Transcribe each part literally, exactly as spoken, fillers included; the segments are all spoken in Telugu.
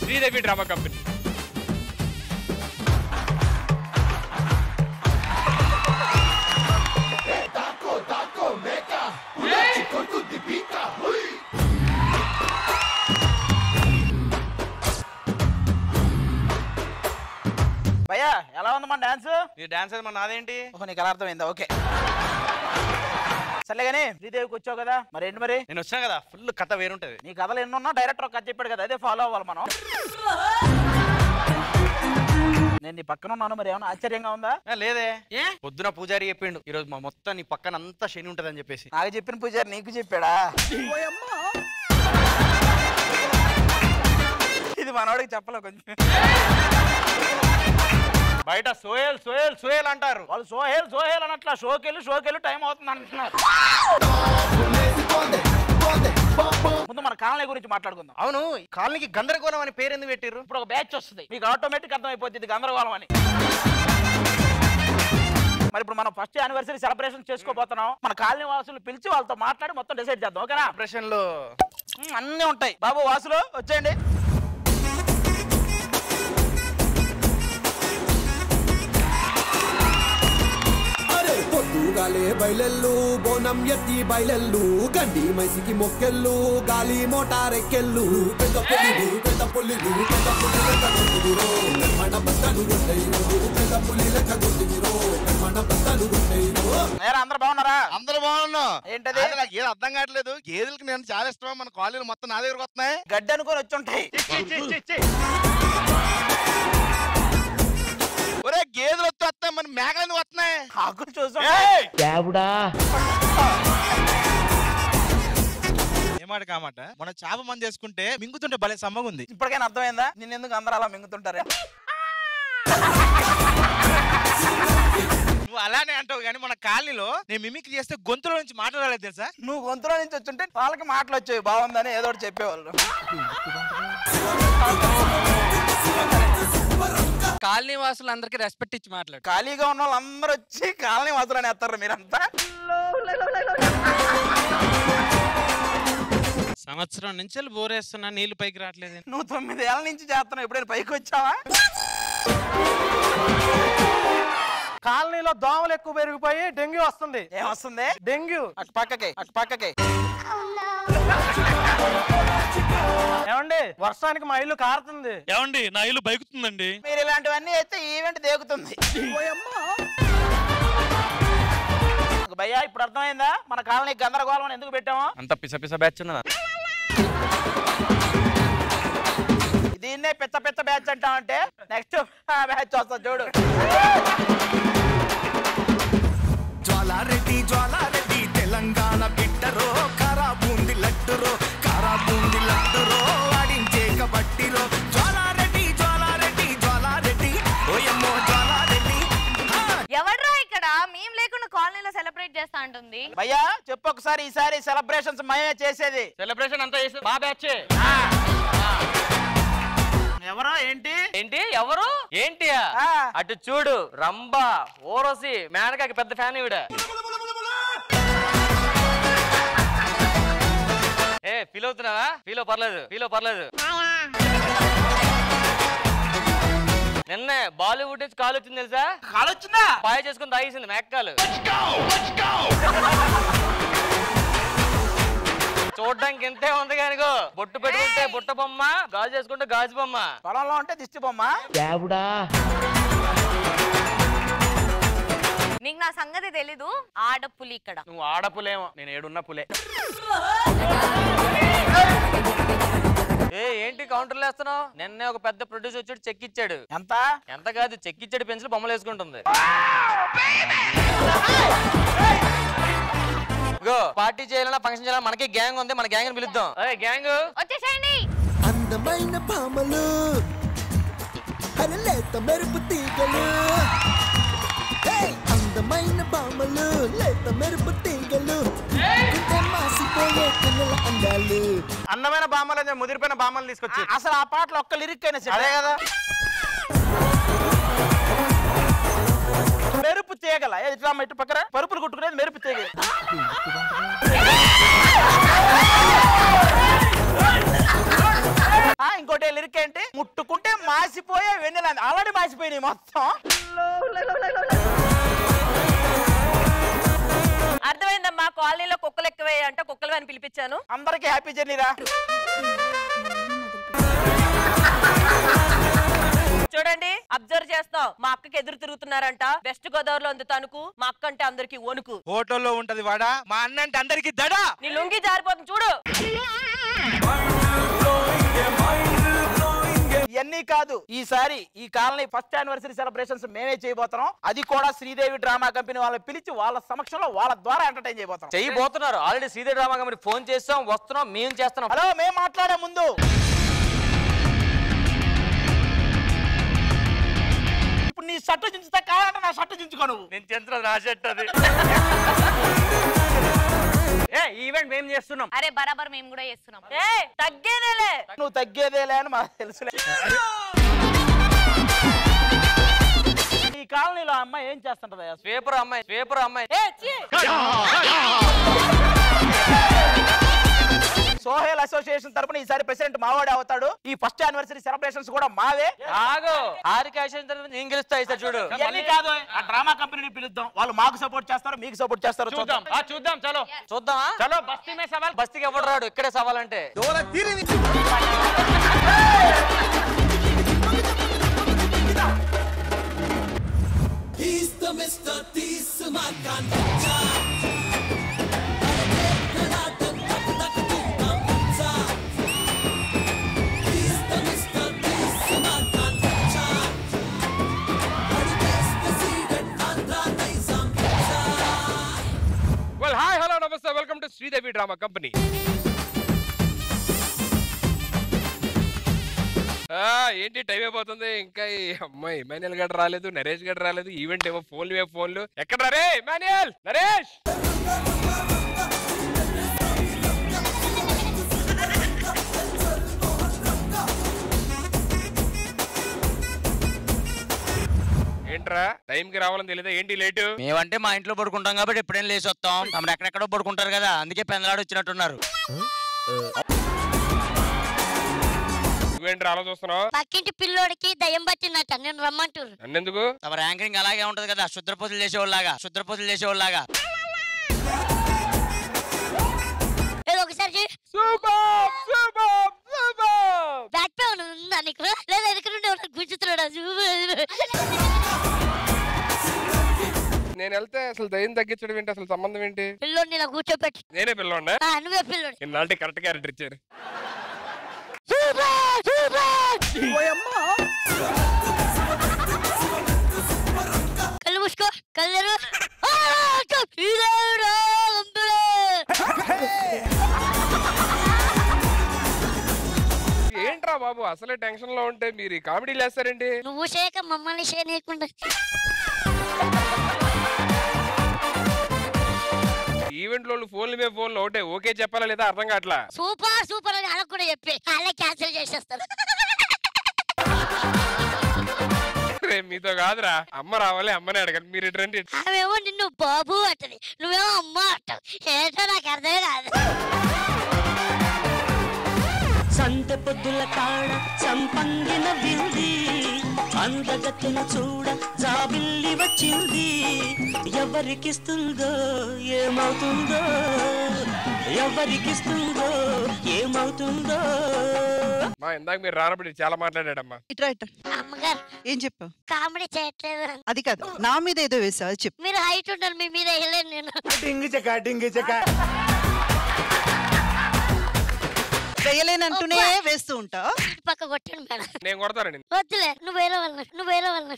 Sridevi drama company. భయ్యా ఎలా ఉంది మన డాన్స్? ఈ డాన్స్ మన నాదేంటి? నీకు ఎలా అర్థమైందా? ఓకే సర్లే కానీ శ్రీదేవికి వచ్చావు కదా, మరి ఏంటి మరి? నేను వచ్చాను కదా, ఫుల్ కథ వేరుంటది. నీ కథలు ఎన్నున్నా డైరెక్టర్ ఒక కథ చెప్పాడు కదా, అదే ఫాలో అవ్వాలి మనం. నేను నీ పక్కన ఉన్నాను, మరి ఏమన్నా ఆశ్చర్యంగా ఉందా? లేదే, పొద్దున పూజారి చెప్పిండు ఈ రోజు మా మొత్తం నీ పక్కన అంతా శని ఉంటది అని చెప్పేసి. నాకు చెప్పిన పూజారి నీకు చెప్పాడా? ఇది మనోడికి చెప్పలే కొంచెం. బయట సోహెల్ సోహెల్ సోహెల్ అంటారు వాళ్ళు, సోహెల్ సోహెల్ అనట్లా, షోకెళ్ళి షోకెళ్ళి టైం అవుతుంది అంటున్నారు. ముందు మన కాలనీ గురించి మాట్లాడుకుందాం. అవును, కాలనీకి గందరగోళం అని పేరు ఎందుకు పెట్టారు? ఇప్పుడు ఒక బ్యాచ్ వస్తుంది, మీకు ఆటోమేటిక్ అర్థమైపోతుంది గందరగోళం అని. మరి ఇప్పుడు మనం ఫస్ట్ యానివర్సరీ సెలబ్రేషన్ చేసుకోబోతున్నాం. మన కాలనీ వాసులు పిలిచి వాళ్ళతో మాట్లాడి మొత్తం డిసైడ్ చేద్దాం, ఓకేనా? ఆపరేషన్ లో అన్నీ ఉంటాయి. బాబు వాసులు వచ్చేయండి. పొద్దుగాలే బయలెల్లు బోనం ఎత్తి బయలెల్లు గండి మైసికి మొక్కెళ్ళు గాలి మోటారెక్కెళ్ళు పెద్ద పులిలు పెద్ద పులిలు పెద్ద పులిలు మన బట్టలు కొట్టేరు పెద్ద పులిలక గుర్తిరు మన బట్టలు కొట్టేరు. అందరు బాగున్నారా? అందరూ బాగున్నాం. ఏంటది? నాకు ఏది అర్థం కావట్లేదు. గేదెలకి నేను చాలా ఇష్టం. మన కాలేజీలు మొత్తం నా దగ్గరకు వస్తున్నాయి. గడ్డి అనుకొని వచ్చి ఉంటాయి. ఒరే గేదెలు వస్తే వస్తాయి, మన మేకలు వస్తున్నాయి. ఆకులు చూసాం. ఏమాట కామాట మనం చేప మంది చేసుకుంటే మింగుతుంటే భలే సమ్మగా ఉంది. ఇప్పటికైనా అర్థమైందా నిన్న ఎందుకు అందరూ అలా మింగుతుంటారే? నువ్వు అలానే అంటావు కానీ మన కాలనీలో నేను మిమిక్రీ చేస్తే గొంతులో నుంచి మాట్లాడలేదు తెలుసా? నువ్వు గొంతులో నుంచి వచ్చుంటే వాళ్ళకి మాటలు వచ్చాయి, బాగుందని ఏదో ఒకటి చెప్పేవాళ్ళు. కాలనీ వాసులు అందరికి రెస్పెక్ట్ ఇచ్చి మాట్లాడు. ఖాళీగా ఉన్న వాళ్ళు అందరూ వచ్చి కాలనీ వాసులని వేస్తారు మీరంతా. సంవత్సరం నుంచి బోరేస్తున్నా, నీళ్లు పైకి రావట్లేదు. నువ్వు తొమ్మిది ఏళ్ళ నుంచి చేస్తున్నావు, ఎప్పుడైనా పైకి వచ్చావా? కాలనీలో దోమలు ఎక్కువ పెరిగిపోయి డెంగ్యూ వస్తుంది. ఏమొస్తుంది? డెంగ్యూ. అటు పక్కకి అటు పక్కకి. ఏమండి వర్షానికి మా ఇల్లు కారుతుంది. ఏమండి నా ఇల్లు బైకుతుందండి. మీరు ఇలాంటివన్నీ అయితే ఈవెంట్ దేగుతుంది. భయ్యా ఇప్పుడు అర్థమైందా మన కాలనీ గందరగోళం అని ఎందుకు పెట్టామో? అంత పిస పిస బ్యాచ్ ఉన్నదా? దీన్నే పిచ్చ పిచ్చ బ్యాచ్ అంటామంటే నెక్స్ట్ బ్యాచ్ వస్తుంది చూడు. జ్వాలారెడ్డి జ్వాలారెడ్డి తెలంగాణ బిడ్డరో కారా బూంది లడ్డురో కారా బూంది లడ్డురో ఆడించే కబట్టిరో జ్వాలారెడ్డి జ్వాలారెడ్డి జ్వాలారెడ్డి ఓయమ్మో జ్వాలారెడ్డి. ఎవడ్రా ఇక్కడ మేము లేకుండా కాలనీలో సెలబ్రేట్ చేస్తా అంటుంది? భయ్యా చెప్పు ఒకసారి, ఈసారి సెలబ్రేషన్స్ మయే చేసేది. సెలబ్రేషన్ అంతా చేసేది మా బ్యాచ్. ఎవరో ఏంటి ఏంటి ఎవరు ఏంటి? అటు చూడు, రంభ ఓరోసి మేనకాకి పెద్ద ఫ్యాన్ ఈవిడ. ఏ ఫీల్ అవుతున్నావా? ఫీల్ పర్లేదు, ఫీల్ పర్లేదు. నిన్నే బాలీవుడ్ నుంచి కాల్ వచ్చింది తెలుసా? కాల్ వచ్చిందా? పాయ చేసుకుని తాగేసింది మేకకాలు. చూడడానికి ఎంతే ఉంది కానిగో, బొట్టు పెట్టుకుంటే బుట్ట బొమ్మ, గాజు చేసుకుంటే గాజు బొమ్మ, పొలంలో ఉంటే దిష్టి బొమ్మ. నీకు నా సంగతి తెలీదు, ఆడపులి ఇక్కడ. నువ్వు ఆడపులేమో, నేను ఏడున్న పులే. ఏ ఏంటి కౌంటర్లు వేస్తున్నావు? నిన్నే ఒక పెద్ద ప్రొడ్యూసర్ వచ్చాడు, చెక్ ఇచ్చాడు. ఎంత ఎంత కాదు, చెక్ ఇచ్చాడు, పెన్సిల్ బొమ్మలు వేసుకుంటుంది. పార్టీ చేయాలన్నా ఫంక్షన్ చేయాలన్నా మనకి గ్యాంగ్ ఉంది, మన గ్యాంగ్ పిలుద్దాం. గ్యాంగ్ వచ్చేసేయండి. అందమైన భామలు లేత మెరుపు తీగలు, అందమైన భామలు లేత మెరుపు తీగలు, మాసిపోయే కన్నుల అందాలు. అందమైన బామ్మలు ముదిరిపోయిన బామ్మలు తీసుకొచ్చి అసలు ఆ పాటలో ఒక్క లిరిక్ అయినా సరే కదా. మెరుపు తీగల ఇట్లా ఇటు పక్కన పరుపులు కుట్టుకునేది మెరుపు తీగ. ఇంకోటి లిరిక్ ఏంటి? ఉంటే మాసిపోయే వెన్నెల ఆల్రెడీ మాసిపోయినాయి మొత్తం. అర్థమైందమ్మా, కాలనీలో కుక్కలు ఎక్కువే అంటే కుక్కలు అని పిలిపించాను. అందరికి హ్యాపీ జర్నీరా. చూడండి, అబ్జర్వ్ చేస్తాం. మా అక్కకి ఎదురు తిరుగుతున్నారంట. వెస్ట్ గోదావరిలో ఉంది తణుకు. మా అక్క అంటే అందరికి వణుకు. హోటల్లో ఉంటది వాడా, మా అన్న అంటే అందరికి దడా. నీ లుంగి జారిపోతుంది చూడు. ఇవన్నీ కాదు, ఈసారి ఈ కాలనీ ఫస్ట్ యానివర్సరీ సెలబ్రేషన్స్ మేమే చేయబోతున్నాం. అది కూడా శ్రీదేవి డ్రామా కంపెనీ వాళ్ళని పిలిచి వాళ్ళ సమక్షంలో వాళ్ళ ద్వారా ఎంటర్టైన్ చేయబోతున్నాం. చేయబోతున్నారు. Already Sridevi drama company phone చేస్తాం, వస్తున్నాం, మేము చేస్తున్నాం. హలో, మేము మాట్లాడే ముందు ఇప్పుడు నీ షర్టు చించుతా కావాలంటే నా షర్టు చించుకో. నువ్వు నేను చేస్తున్నా నా షర్ట్ అది. ఏ ఈవెంట్ మేము చేస్తున్నాం. అరే బరాబర్ మేము కూడా చేస్తున్నాం. ఏ తగ్గేదేలే, నువ్వు తగ్గేదేలే అని మాకు తెలుసులే. ఈ కాలనీలో అమ్మాయి ఏం చేస్తుంటదా? స్వీపర్ అమ్మాయి, స్వీపర్ అమ్మాయి. ఏ ఛీ! సోహెల్ అసోసియేషన్ తరపున ఈసారి ప్రెసిడెంట్ మావాడే అవుతాడు. ఈ ఫస్ట్ యానివర్సరీ సెలబ్రేషన్స్ కూడా మావే. ఆగు, ఆరికాశం నేను గెలుస్తా ఈసారి చూడు. ఇవన్నీ కాదు, ఆ డ్రామా కంపెనీని పిలుద్దాం. వాళ్ళు మాకు సపోర్ట్ చేస్తారు, మీకు సపోర్ట్ చేస్తారు. చూద్దాం ఆ చూద్దాం. చలో చూద్దామా? చలో బస్తీ మే సవాల్. బస్తీకి ఎవడు రాడు, ఇక్కడే సవాల్ అంటే. He's the Mister Tismakan. Well, hi, hello, namaste, welcome to Sridevi Drama Company. ఏంటి టైం అయిపోతుంది, ఇంకా ఈ అమ్మాయి ఇమాన్యుయల్ గడ్ రాలేదు, నరేష్ గడ్ రాలేదు. ఈవెంట్ ఏమో ఫోన్లు ఏ ఫోన్లు. ఎక్కడ రే ఇమాన్యుయల్, నరేష్? ఏంట్రా టైంకి రావాలని తెలియదా? ఏంటి లేటు? మేమంటే మా ఇంట్లో పడుకుంటాం కాబట్టి ఎప్పుడైనా లేచి వస్తాం. తమరు ఎక్కడెక్కడో పడుకుంటారు కదా, అందుకే పెందలాడు వచ్చినట్టున్నారు. నువ్వేంటి అలా చూస్తున్నావు? పక్కింటి పిల్లోడికి దయ్యం పట్టిందట, నేను రమ్మంటారు. అన్నెందుకు? తమ యాంకరింగ్ అలాగే ఉంటది కదా, శుద్ర పూజలు చేసేవాళ్ళగా, శుద్ర పూజలు చేసేవాళ్ళగా. ఏదో ఒకసారి బ్యాక్ పెయిన్ ఉందా నీకు? లేదా ఎదురు నుండి గుంజుతున్నాడా? నేను వెళ్తే అసలు దయ్యం తగ్గించడం ఏంటి, అసలు సంబంధం ఏంటి? పిల్లోడిని ఇలా కూర్చోపెట్టి. నేనే పిల్లోడా? నువ్వే పిల్లోడు. ఇన్నాళ్ళకి కరెక్ట్ క్యారెక్టర్ ఇచ్చారు. కళ్ళు మూసుకో, కళ్ళు ఏంట్రా బాబు, అసలే టెన్షన్ లో ఉంటే మీరు కామెడీ లేస్తారేంటి? నువ్వు చేయక మమ్మల్ని చేయకుండా. ఈవెంట్ లో ఫోన్లు మీద ఫోన్లు ఒకటే ఓకే చెప్పాలా లేదా అర్థం కావట్లా. సూపర్ సూపర్ అని అలా కూడా చెప్పి అలా క్యాన్సిల్ చేసేస్తారు. మీతో కాదురా, అమ్మ రావాలి, అమ్మని అడగండి. మీరు రండి. ఆమెమో నిన్ను బాబు అంటది, నువ్వేమో అమ్మ అంటావు. ఏంటో నాకు అర్థమే కాదు. సంత పొద్దుల కాడ సంపంగిన వింది, అందగతిన చూడ జాబిల్లి వచ్చింది. ఎవరికిస్తుందో ఏమవుతుందో, ఎవరికిస్తుందో ఏమవుతుందో. మా ఇందాక మీరు రానప్పుడు చాలా మాట్లాడాడమ్మా. అమ్మగారు ఏం చెప్పావు? కామెడీ చేయట్లేదు. అది కాదు, నా మీద ఏదో వేసావు, అది చెప్పు. మీరు హైట్ ఉండాలి, మీ మీద వేయలేను నేను. వేయలేనంటూనే వేస్తూ ఉంటా. పక్క కొట్టండి మేడం. నేను కొడతానండి. వద్దులే, నువ్వు వేరే వాళ్ళని, నువ్వు వేరే వాళ్ళని.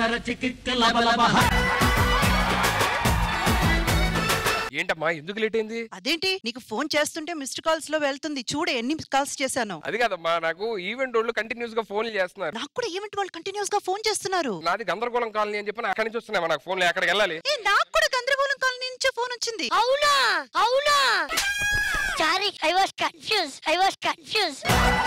ఏంటమ్మా ఎందుకు లేట్ అయింది? అదేంటి, నీకు ఫోన్ చేస్తుంటే మిస్డ్ కాల్స్ లో వెళ్తుంది, చూడు ఎన్ని కాల్స్ చేశాను. అది కాదమ్మా, నాకు ఈవెంట్ వాళ్ళు కంటిన్యూస్ గా ఫోన్లు చేస్తున్నారు. నాకు కూడా ఈవెంట్ వాళ్ళు కంటిన్యూస్ గా ఫోన్ చేస్తున్నారు. నాది గందరగోళం కాలనీ అని చెప్పి అక్కడి నుంచి వస్తున్నాయమ్మా నాకు ఫోన్లు. ఎక్కడికి వెళ్ళాలి? నాకు కూడా గందరగోళం కాలనీ నుంచి ఫోన్ వచ్చింది. అవునా అవునా sorry, I was confuse I was confuse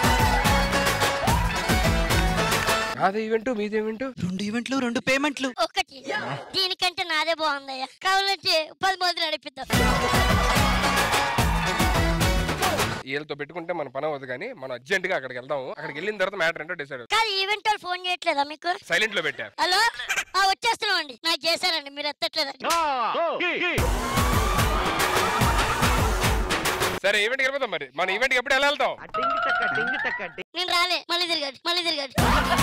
నాదే ఈవెంట్ మీది ఈవెంట్, రెండు ఈవెంట్లు రెండు పేమెంట్లు. ఒకటి దీనికంటే నాదే బాగుందయ్యా, కావాలంటే పది మంది నడిపిద్దాం. వీళ్ళతో పెట్టుకుంటే మన పని అవ్వదు కానీ మనం అర్జెంట్ గా అక్కడికి వెళ్దాం. అక్కడికి వెళ్ళిన తర్వాత మ్యాటర్ ఏంటో డిసైడ్. కాదు ఈవెంట్ వాళ్ళు ఫోన్ చేయట్లేదా మీకు? సైలెంట్ లో పెట్టా. హలో వచ్చేస్తున్నాం అండి. నాకు చేశారండి, మీరు ఎత్తట్లేదండి. సరే ఈవెంట్కి వెళ్ళిపోతాం. మరి మన ఈవెంట్కి ఎప్పుడు ఎలా వెళ్తాం? నేను రాలే, మళ్ళీ తిరగండి మళ్ళీ తిరగండి.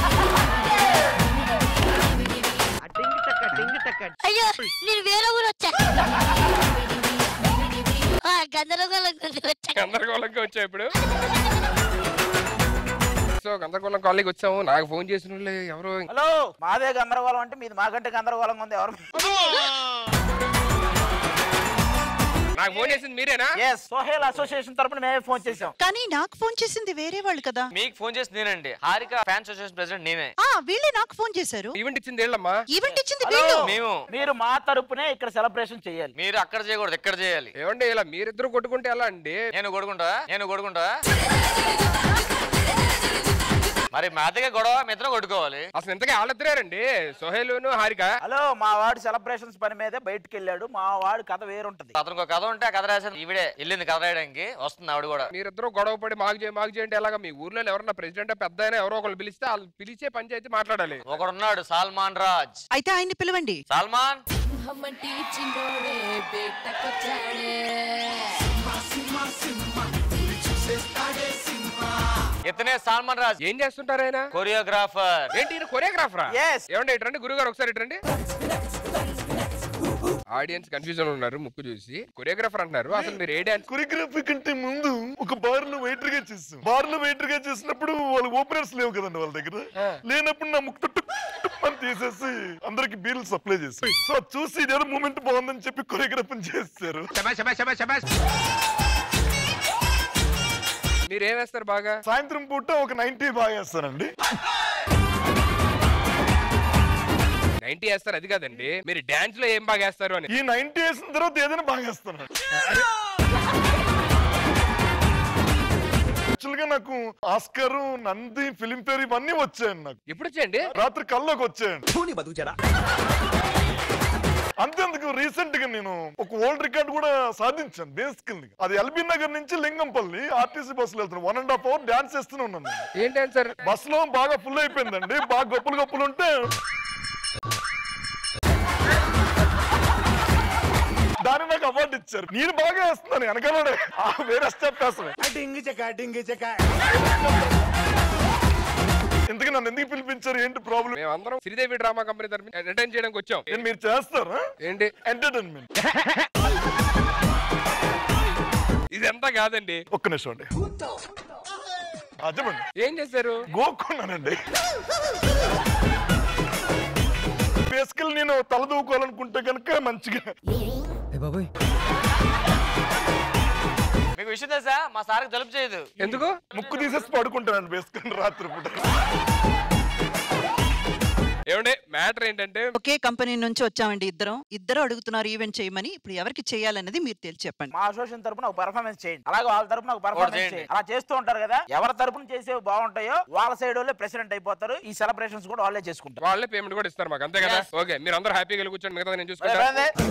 అయ్యో నేను వేరే ఊరు వచ్చా. గందరగోళం గందరగోళంగా వచ్చా ఇప్పుడు. సో గందరగోళం కాలేజీకి వచ్చాము. నాకు ఫోన్ చేసిన వాళ్ళు ఎవరు? హలో మాదే గందరగోళం అంటే మీది మాకంటే గందరగోళంగా ఉంది. ఎవరు నాకు ఫోన్ చేసింది మీరేనా? ఎస్, సోహెల్ అసోసియేషన్ తరపున మేమే ఫోన్ చేసాం. కానీ నాకు ఫోన్ చేసింది వేరే వాళ్ళు కదా. మీకు ఫోన్ చేసి నేనండి. హారిక ఫ్యాన్ అసోసియేషన్ ప్రెసిడెంట్ నేనే. ఆ వీళ్ళే నాకు ఫోన్ చేశారు. ఈవెంట్ ఇచ్చింది వీళ్ళమ్మా. ఈవెంట్ ఇచ్చింది హలో, వీళ్ళు. మేము మీరు మా తరపునే ఇక్కడ సెలబ్రేషన్ చేయాలి. మీరు అక్కడ చేయకూడదు, ఎక్కడ చేయాలి. ఏమండి ఇలా మీరిద్దరు కొట్టుకుంటే ఎలా అండి? నేను కొడుకుంటా నేను కొడుకుంటా మరి మా అద్దెగా గొడవ మీ ఇద్దరం కొట్టుకోవాలి. అసలు ఇంతకీ వాళ్ళిద్దరేరండి, సోహేలును హారిక. హలో మా వాడు సెలబ్రేషన్స్ పని మీదే బయటకు వెళ్ళాడు. మా వాడు కథ వేరుంటది. అతనికి ఒక కథ ఉంటే ఆ కథ రాసింది ఈవిడే. వెళ్ళింది కథ రాయడానికి, వస్తుంది ఆవిడ కూడా. మీరిద్దరు గొడవ పడి మాకు చేయి మాకు చేయండి ఎలాగా? మీ ఊర్లో ఎవరన్నా ప్రెసిడెంట్ పెద్ద అయినా ఎవరో ఒకళ్ళు పిలిస్తే వాళ్ళు పిలిచే పంచాయతీ మాట్లాడాలి. ఒకడున్నాడు సల్మాన్ రాజ్. అయితే ఆయన్ని పిలవండి. సల్మాన్ ఇతనే సల్మాన్ రాజ్. ఏం చేస్తుంటారు ఆయన? కొరియోగ్రాఫర్. ఏంటి కొరియోగ్రాఫరా? Yes. ఏమండి ఇటండి గురుగారు ఒకసారి ఇటండి. ఆడియన్స్ కన్ఫ్యూజన్ ఉన్నారు ముక్కు చూసి. కొరియోగ్రాఫర్ అంటున్నారు, అసలు మీరు ఏ డాన్స్? కొరియోగ్రఫీ కంటే ముందు ఒక బార్ లో వెయిటర్ గా చేస్తాం. బార్ లో వెయిటర్ గా చేసినప్పుడు వాళ్ళు ఓపెనర్స్ లేవు కదండి వాళ్ళ దగ్గర. లేనప్పుడు నా ముక్కు అని తీసేసి అందరికి బీర్లు సప్లై చేస్తాం. సో చూసి ఇదేదో మూమెంట్ బాగుందని చెప్పి కొరియోగ్రఫీ చేస్తారు. మీరు ఏం వేస్తారు బాగా? సాయంత్రం పూట ఒక నైన్టీ బాగా వేస్తానండి. నైన్టీ వేస్తారు అది కాదండి, మీరు డాన్స్ లో ఏం బాగా వేస్తారు అని. ఈ నైన్టీ వేసిన తర్వాత ఏదైనా బాగా వేస్తాను. యాక్చువల్ గా నాకు ఆస్కర్, నంది, ఫిలిం ఫేర్ ఇవన్నీ వచ్చాయండి. నాకు ఎప్పుడు వచ్చాయండి? రాత్రి కల్లోకి వచ్చాయండి. అంతేందుకు రీసెంట్ గా నేను ఒక వరల్డ్ రికార్డ్ కూడా సాధించాను. బేసికల్లీ అది ఎల్బీ నగర్ నుంచి లింగంపల్లి ఆర్టీసీ బస్సులో వెళ్తున్నాను. One and half hour dance చేస్తూనే ఉన్నాను. ఏం డాన్స్ సార్? బస్ లో బాగా ఫుల్ అయిపోయిందండి. బాగా గొప్పలు గొప్పలు ఉంటే దాన్ని నాకు అవార్డు ఇచ్చారు. నేను బాగా వేస్తున్నాను, వెనకాలే వేరే స్టెప్ వేస్తాను. ఎందుకు నన్ను ఎందుకు పిలిపించారు? ఏంటి ప్రాబ్లం? మేమందరం శ్రీదేవి డ్రామా కంపెనీ తరఫున ఎంటర్టైన్ చేయడానికి వచ్చాం. మీరు చేస్తారా? ఏంటి ఎంటర్టైన్మెంట్? ఇదంతా కాదండి. ఒక్క నిమిషం అండి. చెప్పండి ఏం చేశారు? గోక్కున్నానండి. బేసికల్ నేను తలదూకోవాలనుకుంటే కనుక మంచిగా. మీకు విషయం తెలుసా? మా సార్కి జలుబు చేయదు. ఎందుకు? ముక్కు తీసేసి పడుకుంటానండి బేసికల్ రాత్రి పూట. ఏమండి మ్యాటర్ ఏంటంటే ఒకే కంపెనీ నుంచి వచ్చామండి. ఇద్దరం ఇద్దరు అడుగుతున్నారు ఈవెంట్ చేయమని. ఇప్పుడు ఎవరికి చేయాలనేది మీరు తెలిసి చెప్పండి. మా అసోసియేషన్ తరపున ఒక పర్ఫార్మెన్స్ చేయండి, అలాగే వాళ్ళ తరపున ఒక పర్ఫార్మెన్స్ చేయండి. అలా చేస్తూ ఉంటారు కదా. ఎవరి తరపున చేసేవి బాగుంటాయో వాళ్ళ సైడ్ వాళ్ళే ప్రెసిడెంట్ అయిపోతారు. ఈ సెలబ్రేషన్స్ కూడా వాళ్ళే చేసుకుంటారు. వాళ్ళే పేమెంట్ కూడా ఇస్తారు మాకు, అంతే కదా? ఓకే, మీరు అందరూ హ్యాపీగా కూర్చొని మిగతా నేను చూసుకుంటాను.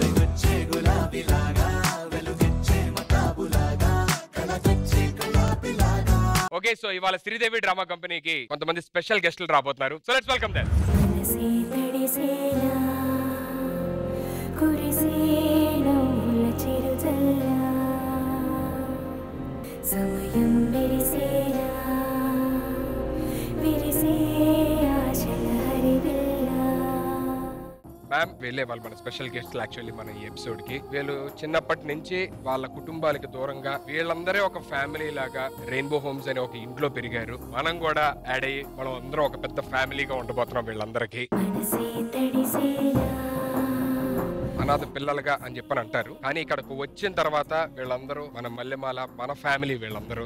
ఓకే, సో ఇవాళ శ్రీదేవి డ్రామా కంపెనీకి కొంతమంది స్పెషల్ గెస్టులు రాబోతున్నారు. So let's welcome them. సమయం విరిసేలా విరిసే ఆశల హరివిల్లా. మ్యామ్ వీళ్ళే వాళ్ళు మన స్పెషల్ గెస్ట్లు. యాక్చువల్లీ మన ఈ ఎపిసోడ్ కి వీళ్ళు చిన్నప్పటి నుంచి వాళ్ళ కుటుంబాలకి దూరంగా వీళ్ళందరే ఒక ఫ్యామిలీ లాగా రెయిన్బో హోమ్స్ అనే ఒక ఇంట్లో పెరిగారు. మనం కూడా యాడ్ అయ్యి మనం అందరం ఒక పెద్ద ఫ్యామిలీగా ఉండబోతున్నాం వీళ్ళందరికీ. అనాథ పిల్లలుగా అని చెప్పని అంటారు, కానీ ఇక్కడకు వచ్చిన తర్వాత వీళ్ళందరూ మన మల్లెమాల, మన ఫ్యామిలీ వీళ్ళందరూ.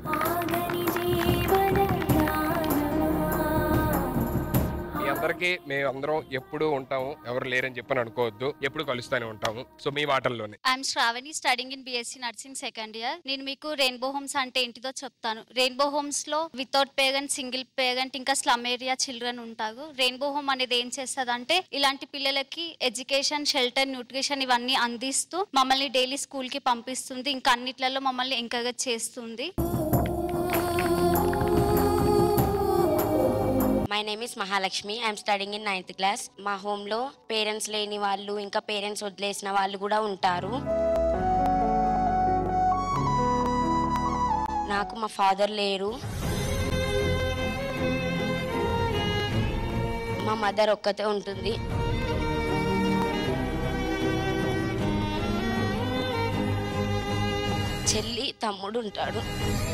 మీ అందరికీ మేము అందరం ఎప్పుడు ఉంటాము, ఎవరు లేరని చెప్పని అనుకోవద్దు, ఎప్పుడు కలుస్తూనే ఉంటాము. సో మీ మాటల్లోనే. I'm Sravani, studying in BSc nursing second year. నేను మీకు రెయిన్బో హోమ్స్ అంటే ఏంటిదో చెప్తాను. రెయిన్బో హోమ్స్ లో వితౌట్ పేరెంట్, సింగిల్ పేరెంట్, ఇంకా స్లమ్ ఏరియా చిల్డ్రన్ ఉంటారు. రెయిన్బో హోమ్ అనేది ఏం చేస్తుంది అంటే ఇలాంటి పిల్లలకి ఎడ్యుకేషన్, షెల్టర్, న్యూట్రిషన్ ఇవన్నీ అందిస్తూ మమ్మల్ని డైలీ స్కూల్ కి పంపిస్తుంది. ఇంకా అన్నిట్లలో మమ్మల్ని ఎంకరేజ్ చేస్తుంది. My name is Mahalakshmi. I'm studying in ninth class. మా హోమ్ లో పేరెంట్స్ లేని వాళ్ళు ఇంకా పేరెంట్స్ వదిలేసిన వాళ్ళు కూడా ఉంటారు. నాకు మా ఫాదర్ లేరు. మా మదర్ ఒక్కతే ఉంటుంది. చెల్లి తమ్ముడు ఉంటాడు.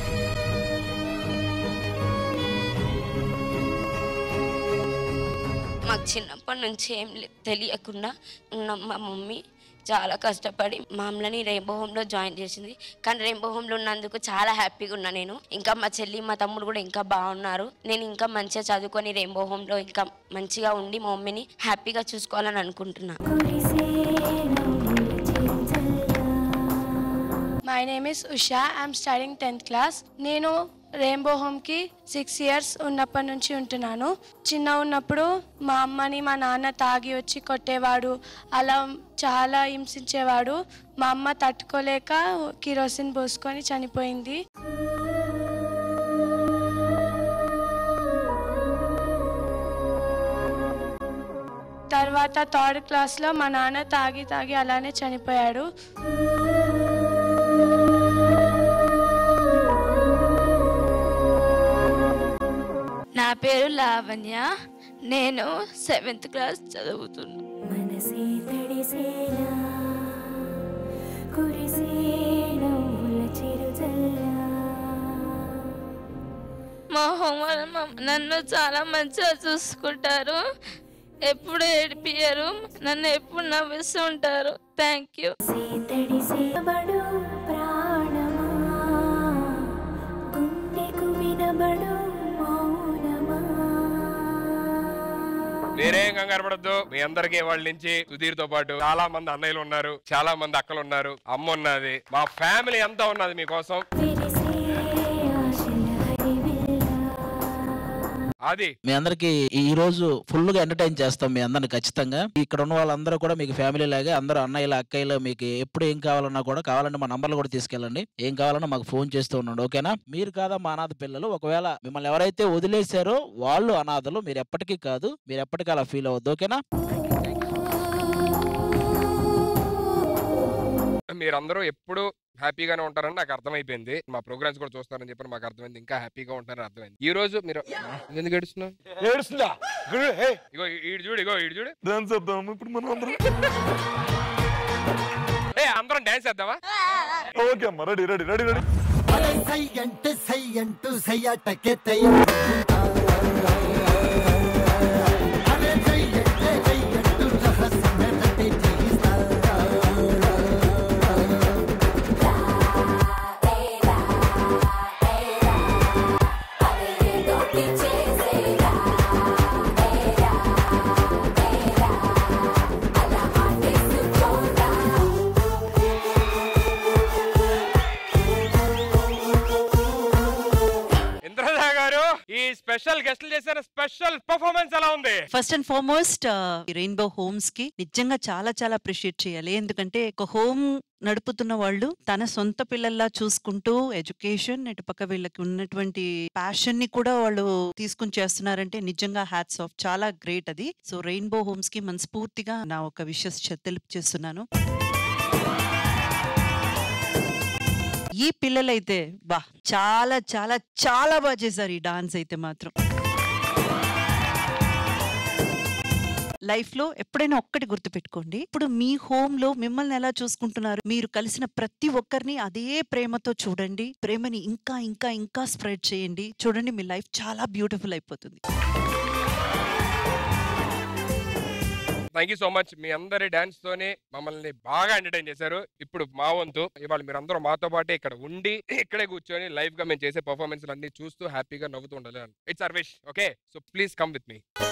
మాకు చిన్నప్పటి నుంచి ఏం తెలియకుండా ఉన్న మా మమ్మీ చాలా కష్టపడి మమ్మల్ని రెయిన్బో హోమ్లో జాయిన్ చేసింది. కానీ రెయిన్బో హోమ్లో ఉన్నందుకు చాలా హ్యాపీగా ఉన్నా నేను. ఇంకా మా చెల్లి మా తమ్ముడు కూడా ఇంకా బాగున్నారు. నేను ఇంకా మంచిగా చదువుకొని రెయిన్బో హోమ్లో ఇంకా మంచిగా ఉండి మా మమ్మీని హ్యాపీగా చూసుకోవాలని అనుకుంటున్నా. My name is Usha. I'm studying tenth class. నేను రెయిన్బో హోమ్కి సిక్స్ ఇయర్స్ ఉన్నప్పటి నుంచి ఉంటున్నాను. చిన్న ఉన్నప్పుడు మా అమ్మని మా నాన్న తాగి వచ్చి కొట్టేవాడు, అలా చాలా హింసించేవాడు. మా అమ్మ తట్టుకోలేక కిరోసిన్ పోసుకొని చనిపోయింది. తర్వాత థర్డ్ క్లాస్లో మా నాన్న తాగి తాగి అలానే చనిపోయాడు. నా పేరు లావణ్య. నేను సెవెంత్ క్లాస్ చదువుతున్నా. మా హోమ్ నన్ను చాలా మంచిగా చూసుకుంటారు. ఎప్పుడు ఏడిపియరు, నన్ను ఎప్పుడు నవ్విస్తూ ఉంటారు. Thank you. మీరేం కంగారు పడద్దు. మీ అందరికీ వాళ్ళ నుంచి సుధీర్ తో పాటు చాలా మంది అన్నయ్యలు ఉన్నారు, చాలా మంది అక్కలు ఉన్నారు, అమ్మ ఉన్నది, మా ఫ్యామిలీ అంతా ఉన్నది మీకోసం. అది మీ అందరికి ఈ రోజు ఫుల్ గా ఎంటర్టైన్ చేస్తాం మీ అందరిని ఖచ్చితంగా. ఇక్కడ ఉన్న వాళ్ళందరూ కూడా మీకు ఫ్యామిలీ లాగే అందరూ అన్నయ్యలు అక్కయ్యలు. మీకు ఎప్పుడు ఏం కావాలన్నా కూడా కావాలంటే మా నంబర్లు కూడా తీసుకెళ్ళండి. ఏం కావాలన్నా మాకు ఫోన్ చేస్తూ ఉండండి, ఓకేనా? మీరు కాదా మా అనాథ పిల్లలు. ఒకవేళ మిమ్మల్ని ఎవరైతే వదిలేశారో వాళ్ళు అనాథలు, మీరు ఎప్పటికీ కాదు, మీరు ఎప్పటికీ అలా ఫీల్ అవ్వద్దు, ఓకేనా? మీరందరూ ఎప్పుడు హ్యాపీగానే ఉంటారని నాకు అర్థమైపోయింది. మా ప్రోగ్రామ్స్ కూడా చూస్తారని చెప్పి మాకు అర్థమైంది. ఇంకా హ్యాపీగా ఉంటారని అర్థమైంది. ఈ రోజు మీరు ఎందుకు ఏడుస్తున్నా? ఏడుస్తుందా? ఇగో ఈడు చూడు, ఇగో ఈడు చూడు. డాన్స్ చేద్దాం ఇప్పుడు మనం అందరం. ఏ అందరం డాన్స్ చేద్దామా? ఓకే అమ్మా, రెడీ రెడీ రెడీ రెడీ. సై అంటే సై అంటూ సై అటకే ఈ స్పెషల్ గెస్ట్లు చేసిన స్పెషల్ పర్ఫార్మెన్స్ ఎలా ఉంది? First and foremost rainbow homes కి నిజంగా చాలా చాలా అప్రిషియేట్ చేయాలి. ఎందుకంటే ఒక హోమ్ నడుపుతున్న వాళ్ళు తన సొంత పిల్లల్లా చూసుకుంటూ ఎడ్యుకేషన్ ఇటుపక్క వీళ్ళకి ఉన్నటువంటి ప్యాషన్ ని కూడా వాళ్ళు తీసుకుని చేస్తున్నారంటే నిజంగా హ్యాట్స్ ఆఫ్, చాలా గ్రేట్ అది. సో రెయిన్బో హోమ్స్ కి మనస్ఫూర్తిగా నా ఒక విషెస్ తెలుపు చేస్తున్నాను. ఈ పిల్లలైతే బా చాలా చాలా చాలా బాగా చేశారు ఈ డాన్స్ అయితే మాత్రం. లైఫ్ లో ఎప్పుడైనా ఒక్కటి గుర్తుపెట్టుకోండి, ఇప్పుడు మీ హోమ్ లో మిమ్మల్ని ఎలా చూసుకుంటున్నారు, మీరు కలిసిన ప్రతి ఒక్కరిని అదే ప్రేమతో చూడండి. ప్రేమని ఇంకా ఇంకా ఇంకా స్ప్రెడ్ చేయండి. చూడండి మీ లైఫ్ చాలా బ్యూటిఫుల్ అయిపోతుంది. Thank you so much. మీ అందరి డాన్స్ తోనే మమ్మల్ని బాగా ఎంటర్టైన్ చేశారు. ఇప్పుడు మా వంతు ఇవాళ మీరు అందరూ మాతో పాటే ఇక్కడ ఉండి ఇక్కడే కూర్చొని లైవ్ గా మేము చేసే పర్ఫార్మెన్స్ అన్ని చూస్తూ హ్యాపీగా నవ్వుతూ ఉండాలి. It's our wish. Okay, so please come with me.